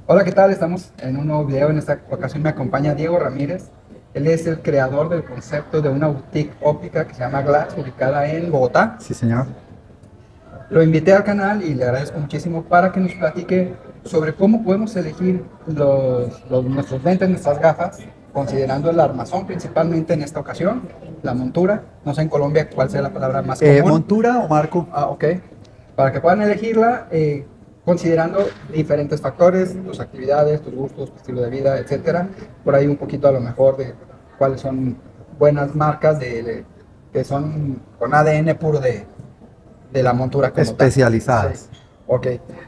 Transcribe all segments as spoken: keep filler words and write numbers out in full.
Hola, ¿qué tal? Estamos en un nuevo video. En esta ocasión me acompaña Diego Ramírez. Él es el creador del concepto de una boutique óptica que se llama Glass, ubicada en Bogotá. Sí, señor. Lo invité al canal y le agradezco muchísimo para que nos platique sobre cómo podemos elegir los, los- nuestros lentes, nuestras gafas, considerando el armazón principalmente en esta ocasión, la montura. No sé en Colombia cuál sea la palabra más Eh, común. ¿montura o marco? Ah, ok. Para que puedan elegirla, eh, considerando diferentes factores, tus actividades, tus gustos, tu estilo de vida, etcétera. Por ahí un poquito a lo mejor de cuáles son buenas marcas de, de- que son con A D N puro de, de la montura como tal. Especializadas. Sí. Ok.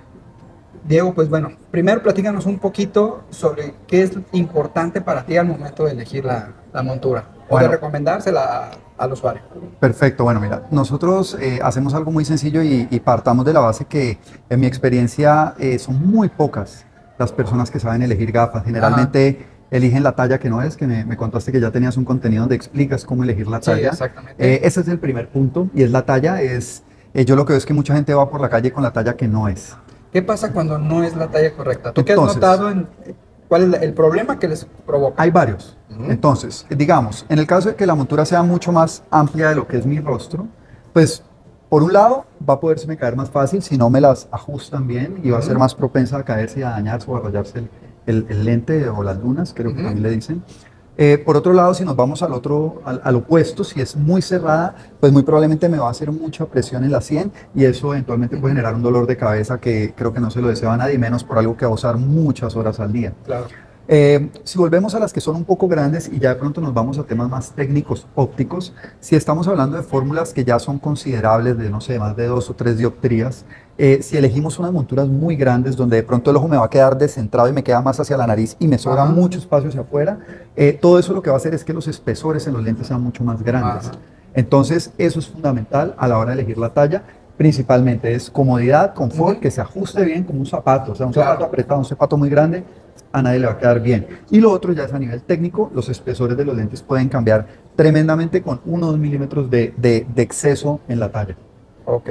Diego, pues bueno, primero platícanos un poquito sobre qué es importante para ti al momento de elegir la, la montura o de Bueno. recomendársela a- al usuario. Perfecto, bueno, mira, nosotros eh, hacemos algo muy sencillo y, y partamos de la base que en mi experiencia eh, son muy pocas las personas que saben elegir gafas. Generalmente eligen la talla que no es, que me, me contaste que ya tenías un contenido donde explicas cómo elegir la Sí, talla. exactamente. Eh, ese es el primer punto y es la talla. Es, eh, yo lo que veo es que mucha gente va por la calle con la talla que no es. ¿Qué pasa cuando no es la talla correcta? ¿Tú qué has Entonces, notado en cuál es la- el problema que les provoca? Hay varios. Ujú. Entonces, digamos, en el caso de que la montura sea mucho más amplia de lo que es mi rostro, pues por un lado va a podérseme caer más fácil si no me las ajustan bien y va a ser Ujú. más propensa a caerse y a dañarse o a rayarse el, el- el lente o las lunas, creo que Ujú. también le dicen. Eh, por otro lado, si nos vamos al otro, al, al opuesto, si es muy cerrada, pues muy probablemente me va a hacer mucha presión en la sien y eso eventualmente puede generar un dolor de cabeza que creo que no se lo deseo a nadie, menos por algo que va a usar muchas horas al día. Claro. Eh, si volvemos a las que son un poco grandes y ya de pronto nos vamos a temas más técnicos ópticos, si estamos hablando de fórmulas que ya son considerables de, no sé, más de dos o tres dioptrías, eh, si elegimos unas monturas muy grandes donde de pronto el ojo me va a quedar descentrado y me queda más hacia la nariz y me sobra Ajá. mucho espacio hacia afuera, eh, todo eso lo que va a hacer es que los espesores en los lentes sean mucho más grandes. Ajá. Entonces, eso es fundamental a la hora de elegir la talla. Principalmente es comodidad, confort, Ujú. que se ajuste bien como un zapato. O sea, un Claro. zapato apretado, un zapato muy grande, a nadie le va a quedar bien. Y lo otro ya es a nivel técnico, los espesores de los lentes pueden cambiar tremendamente con uno o dos milímetros de, de, de exceso en la talla. Ok.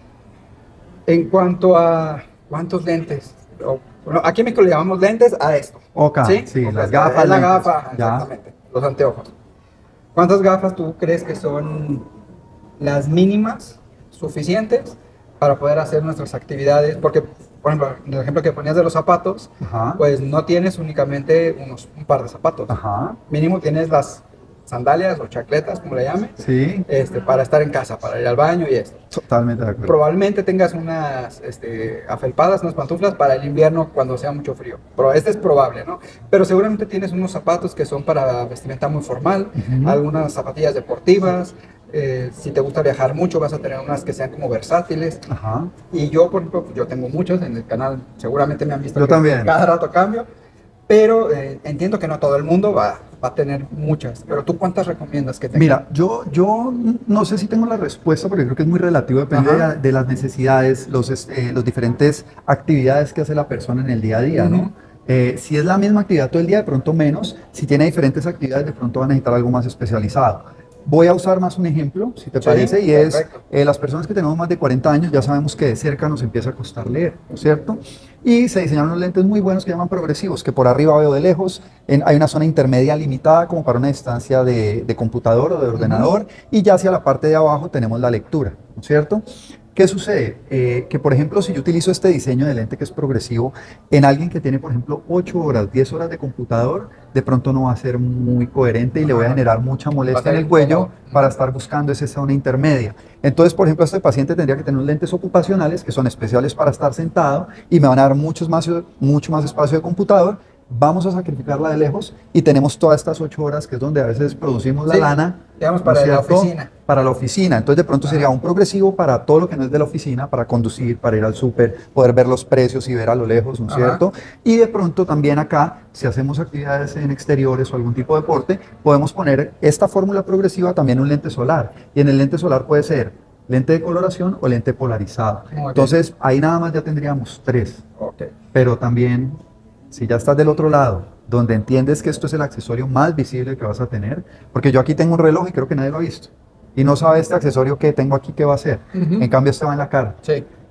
En cuanto a cuántos lentes, o- bueno, aquí en México le llamamos lentes a esto. Ok, ¿Sí? sí, Ok, las gafas, es la lentes, gafa, ya. exactamente. Los anteojos. ¿Cuántas gafas tú crees que son las mínimas suficientes para poder hacer nuestras actividades? Porque, por ejemplo, en el ejemplo que ponías de los zapatos, Ajá. pues no tienes únicamente unos, un par de zapatos. Ajá. Mínimo tienes las sandalias o chacletas, como le llame, Sí, este, para estar en casa, para ir al baño y esto. totalmente de acuerdo. Probablemente tengas unas este, afelpadas, unas pantuflas para el invierno cuando sea mucho frío. Pero este es probable, ¿no? Pero seguramente tienes unos zapatos que son para vestimenta muy formal, Ujú. algunas zapatillas deportivas. Eh, si te gusta viajar mucho, vas a tener unas que sean como versátiles. Ajá. Y yo, por ejemplo, yo tengo muchos en el canal, seguramente me han visto Yo que también. cada rato cambio. Pero eh, entiendo que no todo el mundo va, va a tener muchas. Pero tú, ¿cuántas recomiendas que tengas? Mira, yo, yo no sé si tengo la respuesta porque creo que es muy relativo, depende de, Ajá. la- de las necesidades, los, es- eh, los diferentes actividades que hace la persona en el día a día, Ujú. ¿no? Eh, si es la misma actividad todo el día, de pronto menos. Si tiene diferentes actividades, de pronto va a necesitar algo más especializado. Voy a usar más un ejemplo, si te Sí, parece, y es perfecto. eh, las personas que tenemos más de cuarenta años ya sabemos que de cerca nos empieza a costar leer, ¿no es cierto? Y se diseñaron unos lentes muy buenos que llaman progresivos, que por arriba veo de lejos, en- hay una zona intermedia limitada como para una distancia de, de computador o de ordenador, y ya hacia la parte de abajo tenemos la lectura, ¿no es cierto? ¿Qué sucede? Eh, que por ejemplo, si yo utilizo este diseño de lente que es progresivo, en alguien que tiene, por ejemplo, ocho horas, diez horas de computador, de pronto no va a ser muy coherente y le voy a Ajá. generar mucha Va a molestia ser en el cuello incómodo. para estar buscando esa zona intermedia. Entonces, por ejemplo, este paciente tendría que tener unos lentes ocupacionales que son especiales para estar sentado y me van a dar muchos más, mucho más espacio de computador. Vamos a sacrificarla de lejos y tenemos todas estas ocho horas que es donde a veces producimos la Sí, lana. digamos, ¿no es para la cierto? oficina. Para la oficina. Entonces, de pronto sería Ajá. un progresivo para todo lo que no es de la oficina, para conducir, para ir al súper, poder ver los precios y ver a lo lejos, ¿no es Ajá. cierto? Y de pronto también acá, si hacemos actividades en exteriores o algún tipo de deporte, podemos poner esta fórmula progresiva también en un lente solar. Y en el lente solar puede ser lente de coloración o lente polarizado. Muy bien. Entonces, ahí nada más ya tendríamos tres. Ok. Pero también, si ya estás del otro lado, donde entiendes que esto es el accesorio más visible que vas a tener, porque yo aquí tengo un reloj y creo que nadie lo ha visto, y no sabe este accesorio que tengo aquí qué va a hacer, Ujú. en cambio este va en la cara. Sí.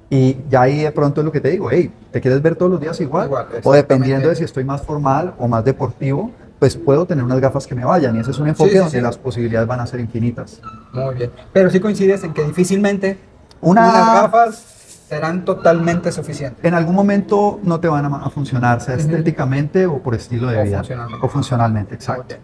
Y ya ahí de pronto es lo que te digo, hey, ¿te quieres ver todos los días igual? Igual, O dependiendo exactamente. de si estoy más formal o más deportivo, pues puedo tener unas gafas que me vayan. Y ese es un enfoque Sí, sí, donde sí. las posibilidades van a ser infinitas. Muy bien. Pero sí coincides en que difícilmente Una, unas gafas serán totalmente suficientes. en algún momento no te van a, a funcionar, sea Ujú. estéticamente o por estilo de O vida. funcionalmente. O funcionalmente, Muy exacto. bien.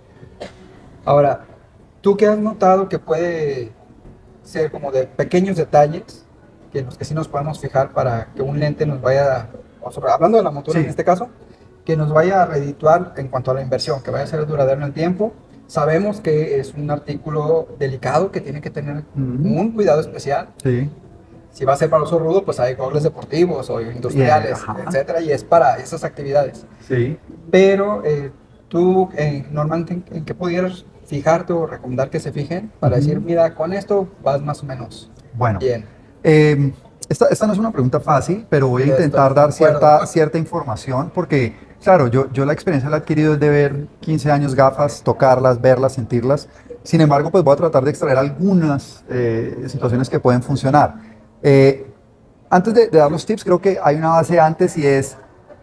Ahora, ¿tú qué has notado que puede ser como de pequeños detalles que en los que sí nos podemos fijar para que un lente nos vaya, o sobre- hablando de la montura Sí. en este caso, que nos vaya a redituar en cuanto a la inversión, que vaya a ser duradero en el tiempo? Sabemos que es un artículo delicado que tiene que tener Ujú. un cuidado especial. Sí. Si va a ser para uso rudo, pues hay gogles deportivos o industriales, ajá. etcétera, y es para esas actividades. Sí. Pero eh, tú, eh, normalmente, ¿en, en qué pudieras fijarte o recomendar que se fijen para Ujú. decir, mira, con esto vas más o menos Bueno, bien? eh, esta, esta no es una pregunta fácil, pero voy a Estoy intentar de dar acuerdo. cierta, cierta información porque, claro, yo, yo la experiencia la he adquirido es de ver quince años gafas, tocarlas, verlas, sentirlas. Sin embargo, pues voy a tratar de extraer algunas eh, situaciones que pueden funcionar. Eh, antes de, de dar los tips, creo que hay una base antes y es,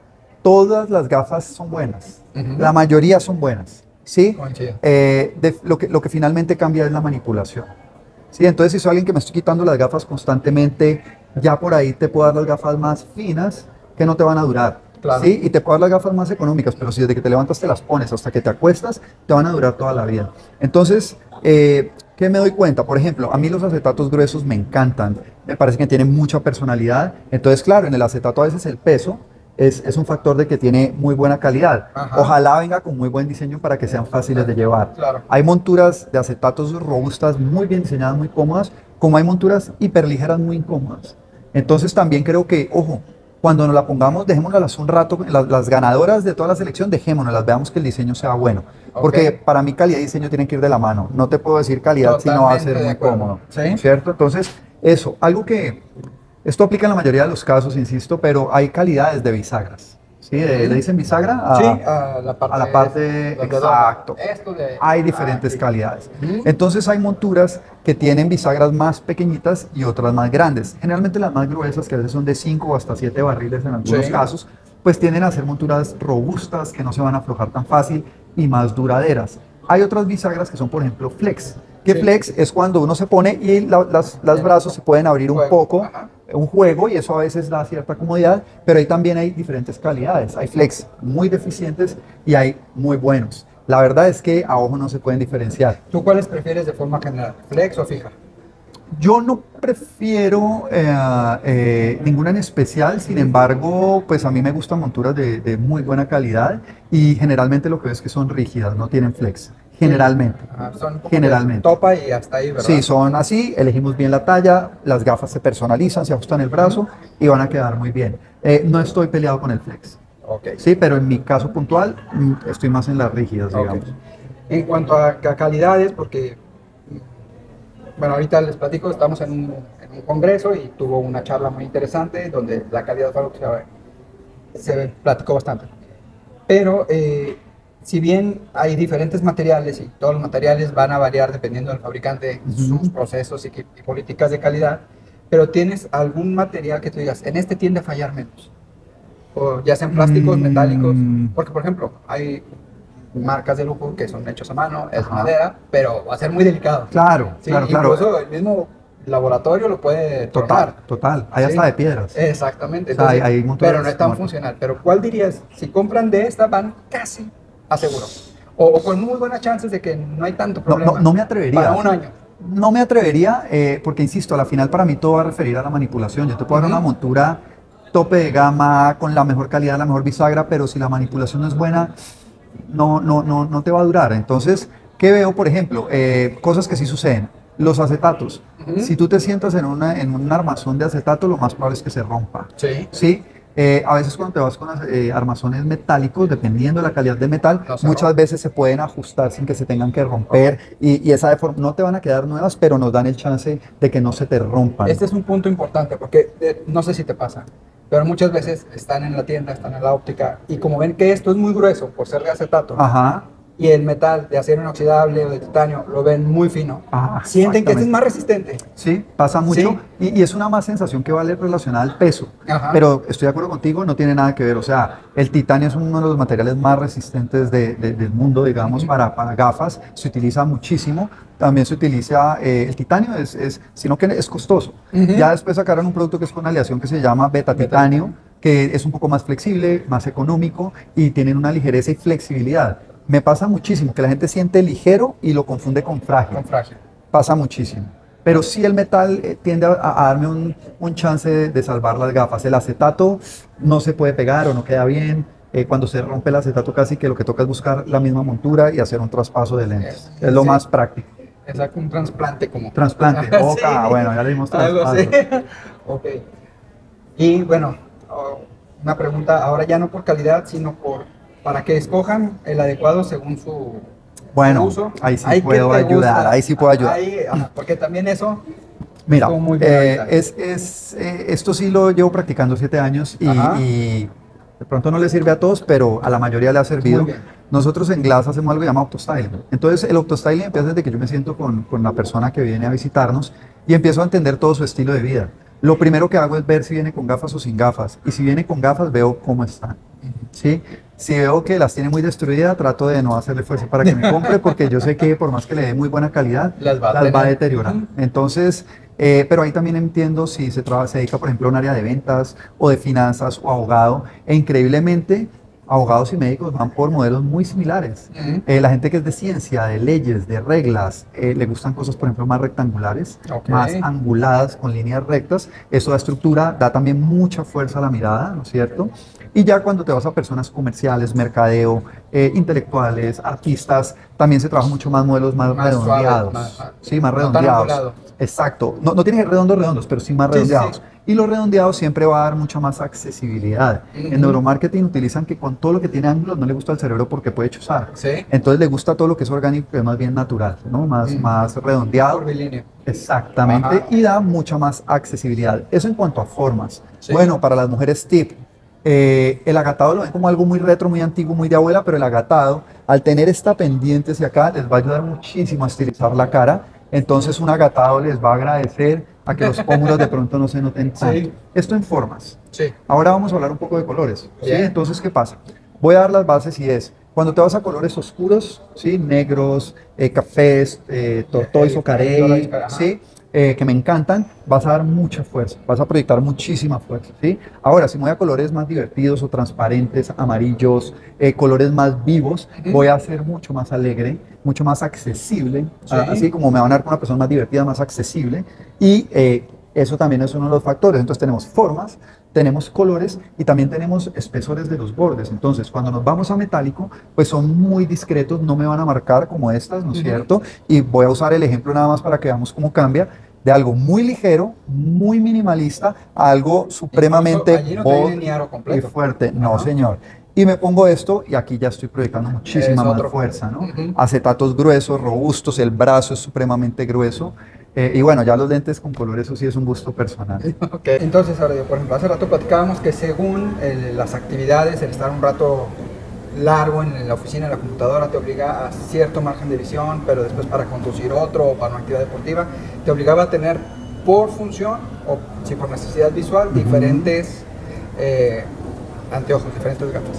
todas las gafas son buenas, Ujú. la mayoría son buenas, ¿sí? Coincido. Eh, de- lo, que, lo que finalmente cambia es la manipulación. Sí, entonces si soy alguien que me estoy quitando las gafas constantemente, ya por ahí te puedo dar las gafas más finas que no te van a durar. Claro. Sí, y te puedo dar las gafas más económicas, pero si desde que te levantas te las pones hasta que te acuestas, te van a durar toda la vida. Entonces, eh, ¿qué me doy cuenta? Por ejemplo, a mí los acetatos gruesos me encantan, me parece que tienen mucha personalidad. Entonces, claro, en el acetato a veces el peso es, es un factor de que tiene muy buena calidad. Ajá. Ojalá venga con muy buen diseño para que sean fáciles de llevar. Claro. Hay monturas de acetatos robustas muy bien diseñadas, muy cómodas, como hay monturas hiperligeras muy incómodas. Entonces también creo que, ojo, cuando nos la pongamos, dejémonos un rato, las, las ganadoras de toda la selección, dejémonos, veamos que el diseño sea bueno. Porque Ok. para mí calidad y diseño tienen que ir de la mano. No te puedo decir calidad si no va a ser Totalmente de muy acuerdo. cómodo. ¿Sí? ¿Cierto? Entonces, eso, algo que, esto aplica en la mayoría de los casos, insisto, pero hay calidades de bisagras. ¿Sí? ¿Le, le dicen bisagra? A, Sí, a la parte, a la parte, donde exacto. dobla. Esto de, Hay diferentes ah, sí. calidades. Ujú. Entonces hay monturas que tienen bisagras más pequeñitas y otras más grandes. Generalmente las más gruesas, que a veces son de cinco o hasta siete barriles en algunos Sí. casos, pues tienden a ser monturas robustas que no se van a aflojar tan fácil y más duraderas. Hay otras bisagras que son, por ejemplo, flex. Que Sí. flex es cuando uno se pone y la- las, los brazos se pueden abrir un Juego. poco, Ajá. un juego, y eso a veces da cierta comodidad, pero ahí también hay diferentes calidades. Hay flex muy deficientes y hay muy buenos. La verdad es que a ojo no se pueden diferenciar. ¿Tú cuáles prefieres de forma general? ¿Flex o fija? Yo no prefiero eh, eh, ninguna en especial, sin embargo, pues a mí me gustan monturas de, de muy buena calidad y generalmente lo que veo es que son rígidas, no tienen flex. Generalmente. Ajá, son como Generalmente. de topa y hasta ahí, ¿verdad? Sí, son así, elegimos bien la talla, las gafas se personalizan, se ajustan el brazo y van a quedar muy bien. Eh, no estoy peleado con el flex, Ok. sí, pero en mi caso puntual mm, estoy más en las rígidas, Ok. digamos. En cuanto a, a calidades, porque, bueno, ahorita les platico, estamos en un, en un congreso y tuvo una charla muy interesante donde la calidad fue algo que se, se platicó bastante. Pero, eh, si bien hay diferentes materiales y todos los materiales van a variar dependiendo del fabricante, Ujú. sus procesos y, y políticas de calidad, pero tienes algún material que tú digas, en este tiende a fallar menos. O ya sean plásticos, Mm. metálicos, porque por ejemplo, hay marcas de lujo que son hechos a mano, es Ajá. madera, pero va a ser muy delicado. Claro, Sí, claro, claro. incluso el mismo laboratorio lo puede Total, tronar. total. Hay Sí. hasta de piedras. Exactamente. O sea, hay- Entonces, hay monturas pero no es tan muertas. funcional. Pero ¿cuál dirías? Si compran de esta, van casi a seguro. O, o con muy buenas chances de que no hay tanto No, problema. no, no me atrevería. Para un año. No me atrevería, eh, porque insisto, a la final para mí todo va a referir a la manipulación. Yo te puedo dar Ujú. una montura tope de gama, con la mejor calidad, la mejor bisagra, pero si la manipulación no es buena, no, no, no, no te va a durar. Entonces, ¿qué veo, por ejemplo? Eh, cosas que sí suceden. Los acetatos. Ujú. Si tú te sientas en, una, en un armazón de acetato, lo más probable es que se rompa. Sí. ¿Sí? Eh, a veces cuando te vas con eh, armazones metálicos, dependiendo de la calidad de metal, No se muchas rompe. veces se pueden ajustar sin que se tengan que romper y, y esa deform- no te van a quedar nuevas, pero nos dan el chance de que no se te rompan. Este es un punto importante porque eh, no sé si te pasa, pero muchas veces están en la tienda, están en la óptica y como ven que esto es muy grueso por ser de acetato, Ajá. y el metal de acero inoxidable o de titanio lo ven muy fino, Ah, sienten que este es exactamente. más resistente. Sí, pasa mucho. Sí. Y, y es una más sensación que vale relacionada al peso. Ajá. Pero estoy de acuerdo contigo, no tiene nada que ver. O sea, el titanio es uno de los materiales más resistentes de- de- del mundo, digamos, para, para gafas. Se utiliza muchísimo. También se utiliza eh, el titanio, es, es, sino que es costoso. Ujú. Ya después sacaron un producto que es con aleación que se llama beta titanio, que es un poco más flexible, más económico y tienen una ligereza y flexibilidad. Me pasa muchísimo que la gente siente ligero y lo confunde con frágil. Con frágil. Pasa muchísimo. Pero sí el metal eh, tiende a, a darme un, un chance de, de salvar las gafas. El acetato no se puede pegar o no queda bien. Eh, cuando se rompe el acetato casi que lo que toca es buscar la misma montura y hacer un traspaso de lentes. Es lo Sí. más práctico. Exacto, un trasplante como. Trasplante, Sí, boca, bueno, ya le dimos algo así. traspaso. Ok. Y bueno, oh, una pregunta ahora ya no por calidad, sino por para que escojan el adecuado según su, Bueno, su uso. ahí sí Ay, ¿qué puedo te ayudar, gusta? ahí sí puedo ayudar. Ahí, ajá, porque también eso Mira, estuvo muy bien eh, ahorita. es, es, eh, esto sí lo llevo practicando siete años y, Ajá. y de pronto no le sirve a todos, pero a la mayoría le ha servido. Muy bien. Nosotros en Glass hacemos algo llamado autostyling. Entonces el autostyling empieza desde que yo me siento con, con la persona que viene a visitarnos y empiezo a entender todo su estilo de vida. Lo primero que hago es ver si viene con gafas o sin gafas. Y si viene con gafas, veo cómo están. ¿Sí? Si veo que las tiene muy destruidas, trato de no hacerle fuerza para que me compre, porque yo sé que por más que le dé muy buena calidad, Las va a las va a tener. deteriorar. Ujú. Entonces, eh, pero ahí también entiendo si se, traba- se dedica, por ejemplo, a un área de ventas o de finanzas o abogado. E increíblemente, abogados y médicos van por modelos muy similares. Ujú. Eh, la gente que es de ciencia, de leyes, de reglas, eh, le gustan cosas, por ejemplo, más rectangulares, Ok. más anguladas, con líneas rectas. Eso da estructura, da también mucha fuerza a la mirada, ¿no es cierto? Y ya cuando te vas a personas comerciales, mercadeo, eh, intelectuales, artistas, también se trabaja mucho más modelos más, Más suaves, redondeados. más- más- sí, más no tan redondeados. angulado. Exacto. No, no tienen que ser redondos, redondos, pero sí más Sí, sí, redondeados. sí. Y los redondeados siempre va a dar mucha más accesibilidad. Ujú. En neuromarketing utilizan que con todo lo que tiene ángulos no le gusta al cerebro porque puede chuzar. Sí. Entonces le gusta todo lo que es orgánico, que es más bien natural, ¿no? Más, Ujú. más redondeado. Curvilíneo. Exactamente. Ajá. Y da mucha más accesibilidad. Eso en cuanto a formas. Sí. Bueno, para las mujeres tip. Eh, el agatado lo ven como algo muy retro, muy antiguo, muy de abuela, pero el agatado, al tener esta pendiente hacia acá, les va a ayudar muchísimo a estilizar la cara. Entonces un agatado les va a agradecer a que los pómulos de pronto no se noten tanto. Sí. Esto en formas. Sí. Ahora vamos a hablar un poco de colores. ¿sí? Bien. Entonces, ¿qué pasa? Voy a dar las bases y es, cuando te vas a colores oscuros, ¿sí? Negros, eh, cafés, eh, tortoise o carey, Tortoise, ajá. ¿sí? Eh, que me encantan, vas a dar mucha fuerza, vas a proyectar muchísima fuerza, ¿sí? Ahora, si me voy a colores más divertidos o transparentes, amarillos, eh, colores más vivos, Ujú. voy a ser mucho más alegre, mucho más accesible, Sí. a- así como me van a dar con una persona más divertida, más accesible, y eh, eso también es uno de los factores. Entonces tenemos formas, tenemos colores y también tenemos espesores de los bordes. Entonces, cuando nos vamos a metálico, pues son muy discretos, no me van a marcar como estas, ¿no es Ujú. cierto? Y voy a usar el ejemplo nada más para que veamos cómo cambia de algo muy ligero, muy minimalista, a algo supremamente allí no te bold viene ni aro y completo. fuerte. No, Ajá. señor. Y me pongo esto y aquí ya estoy proyectando muchísima Es más otro. fuerza, ¿no? Ujú. Acetatos gruesos, robustos, el brazo es supremamente grueso. Eh, y bueno, ya los lentes con color, eso sí es un gusto personal. Ok, entonces, ahora, por ejemplo, hace rato platicábamos que según eh, las actividades, el estar un rato largo en la oficina, en la computadora, te obliga a cierto margen de visión, pero después para conducir otro o para una actividad deportiva, te obligaba a tener por función o si por necesidad visual diferentes eh, anteojos, diferentes gafas.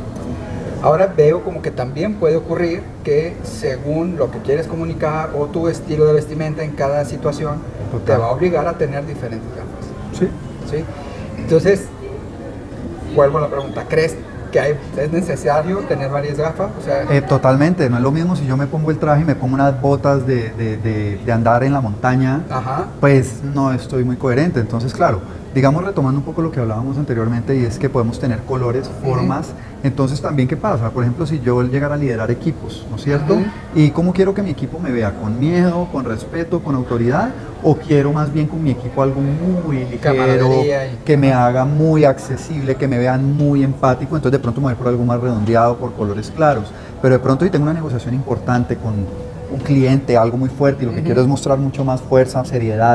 Ahora veo como que también puede ocurrir que según lo que quieres comunicar o tu estilo de vestimenta en cada situación, Total. te va a obligar a tener diferentes gafas. Sí. ¿Sí? Entonces, vuelvo a la pregunta, ¿crees que hay- es necesario tener varias gafas? O sea, Eh, totalmente, no es lo mismo si yo me pongo el traje y me pongo unas botas de, de- de- de andar en la montaña, ajá, pues no estoy muy coherente. Entonces, claro, digamos retomando un poco lo que hablábamos anteriormente y es que podemos tener colores, formas. Entonces, también, ¿qué pasa? Por ejemplo, si yo llegara a liderar equipos, ¿no es cierto? Ujú. ¿Y cómo quiero que mi equipo me vea? ¿Con miedo, con respeto, con autoridad? ¿O quiero más bien con mi equipo algo muy ligero, Camaradería y- que me haga muy accesible, que me vean muy empático? Entonces, de pronto me voy por algo más redondeado, por colores claros. Pero de pronto, si tengo una negociación importante con un cliente, algo muy fuerte, y lo que Ujú. quiero es mostrar mucho más fuerza, seriedad,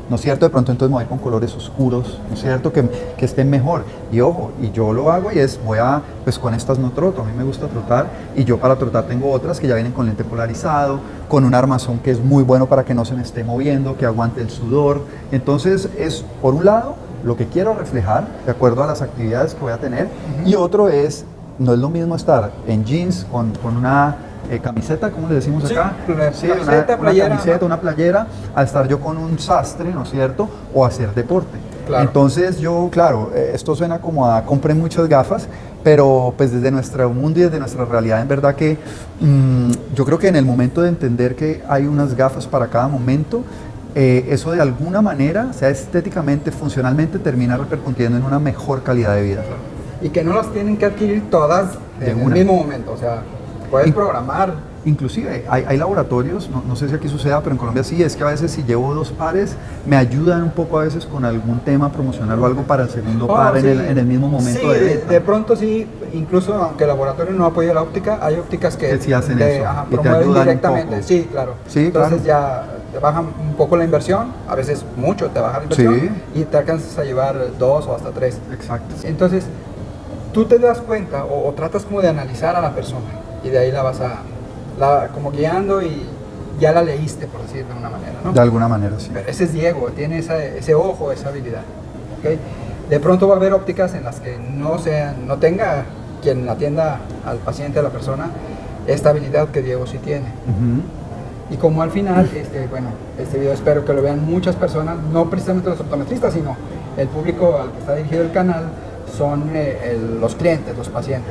¿no es cierto? De pronto entonces me voy con colores oscuros, ¿no es cierto? Que, que estén mejor. Y ojo, y yo lo hago y es, voy a, pues con estas no troto, a mí me gusta trotar, y yo para trotar tengo otras que ya vienen con lente polarizado, con un armazón que es muy bueno para que no se me esté moviendo, que aguante el sudor. Entonces es, por un lado, lo que quiero reflejar de acuerdo a las actividades que voy a tener, uh-huh. y otro es, no es lo mismo estar en jeans con, con una eh, camiseta, ¿cómo le decimos acá? Sí, sí, camiseta, una, playera, una camiseta, ¿no? una playera, a estar yo con un sastre, ¿no es cierto? O hacer deporte. Claro. Entonces yo, claro, eh, esto suena como a compré muchas gafas, pero pues desde nuestro mundo y desde nuestra realidad, en verdad que mmm, yo creo que en el momento de entender que hay unas gafas para cada momento, Eh, eso de alguna manera, sea estéticamente, funcionalmente, termina repercutiendo en una mejor calidad de vida. Y que no las tienen que adquirir todas de en una. el mismo momento, o sea, puedes In programar. Inclusive hay, hay laboratorios, no, no sé si aquí suceda, pero en Colombia sí, es que a veces si llevo dos pares, me ayudan un poco a veces con algún tema promocional o algo para el segundo oh, par sí. en, el, en el mismo momento sí, de de, de pronto sí, incluso aunque el laboratorio no apoya la óptica, hay ópticas que, que sí hacen de, eso, ajá, y promueven te ayudan directamente, un poco. sí, claro. Sí, Entonces claro. ya te bajan un poco la inversión, a veces mucho te baja la inversión, sí. y te alcanzas a llevar dos o hasta tres. Exacto. Entonces, tú te das cuenta o, o tratas como de analizar a la persona y de ahí la vas a, la, como guiando y ya la leíste, por decirlo de una manera, ¿no? De alguna manera, sí. Pero ese es Diego, tiene esa, ese ojo, esa habilidad, ¿okay? De pronto va a haber ópticas en las que no, sean, no tenga quien atienda al paciente, a la persona, esta habilidad que Diego sí tiene. Uh-huh. Y como al final, este, bueno, este video espero que lo vean muchas personas, no precisamente los optometristas, sino el público al que está dirigido el canal, son eh, el, los clientes, los pacientes.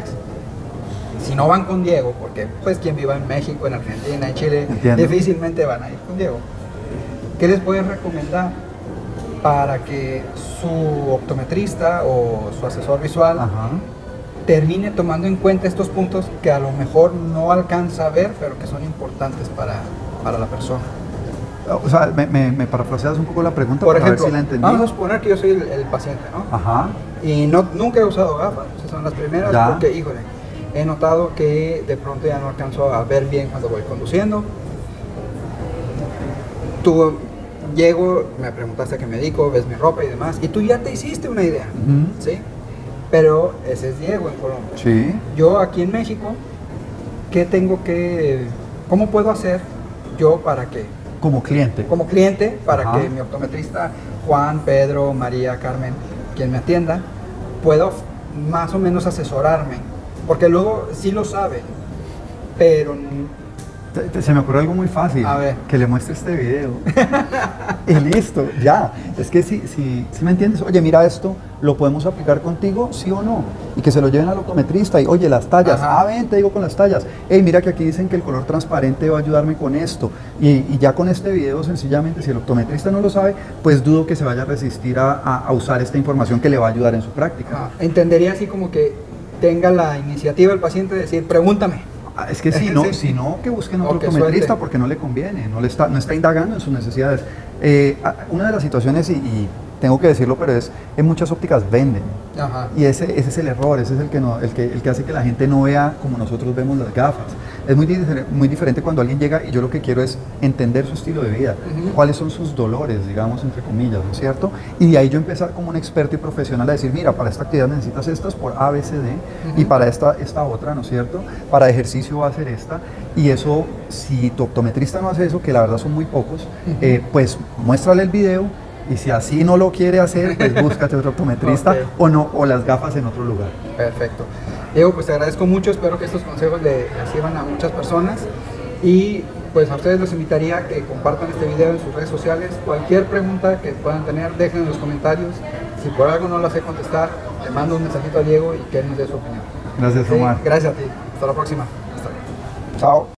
Si no van con Diego, porque pues quien viva en México, en Argentina, en Chile, Entiendo. difícilmente van a ir con Diego. ¿Qué les puedes recomendar para que su optometrista o su asesor visual Ajá. termine tomando en cuenta estos puntos que a lo mejor no alcanza a ver, pero que son importantes para, para la persona? O sea, me, me, me parafraseas un poco la pregunta Por para ejemplo, ver si la entendí. Vamos a suponer que yo soy el, el paciente, ¿no? Ajá. Y no, nunca he usado gafas, esas son las primeras, ya. porque, híjole, he notado que de pronto ya no alcanzo a ver bien cuando voy conduciendo. Tú, llego, me preguntaste a qué me dedico, ves mi ropa y demás, y tú ya te hiciste una idea, uh-huh. ¿sí? Pero ese es Diego en Colombia. Sí. Yo aquí en México, ¿qué tengo que, cómo puedo hacer yo para que Como cliente. Como cliente, para Ajá. que mi optometrista, Juan, Pedro, María, Carmen, quien me atienda, pueda más o menos asesorarme? Porque luego sí lo saben, pero... Te, te, se me ocurre algo muy fácil. A ver. Que le muestre este video. Y listo, ya. Es que si, si, si me entiendes, oye, mira esto, ¿lo podemos aplicar contigo? ¿Sí o no? Y que se lo lleven al optometrista y, oye, las tallas. Ajá. Ah, ven, te digo con las tallas. Hey, mira que aquí dicen que el color transparente va a ayudarme con esto. Y, y ya con este video, sencillamente, si el optometrista no lo sabe, pues dudo que se vaya a resistir a, a, a usar esta información que le va a ayudar en su práctica. Ah, entendería así como que tenga la iniciativa el paciente de decir, pregúntame. Es que si no, sí. si no que busquen otro okay, optometrista suerte. porque no le conviene, no, le está, no está indagando en sus necesidades. Eh, una de las situaciones, y, y tengo que decirlo, pero es, en muchas ópticas venden. Ajá. Y ese, ese es el error, ese es el que, no, el, que, el que hace que la gente no vea como nosotros vemos las gafas. Es muy, muy diferente cuando alguien llega y yo lo que quiero es entender su estilo de vida, uh-huh. cuáles son sus dolores, digamos, entre comillas, ¿no es cierto? Y de ahí yo empezar como un experto y profesional a decir, mira, para esta actividad necesitas estas por A, B, C, D, uh-huh. y para esta, esta otra, ¿no es cierto? Para ejercicio va a ser esta, y eso, si tu optometrista no hace eso, que la verdad son muy pocos, uh-huh. eh, pues muéstrale el video, y si así no lo quiere hacer, pues búscate otro optometrista okay. o, no, o las gafas en otro lugar. Perfecto. Diego, pues te agradezco mucho, espero que estos consejos le sirvan a muchas personas y pues a ustedes los invitaría a que compartan este video en sus redes sociales. Cualquier pregunta que puedan tener, dejen en los comentarios. Si por algo no la sé contestar, le mando un mensajito a Diego y que él nos dé su opinión. Gracias, Omar. Sí, gracias a ti. Hasta la próxima. Hasta luego. Chao.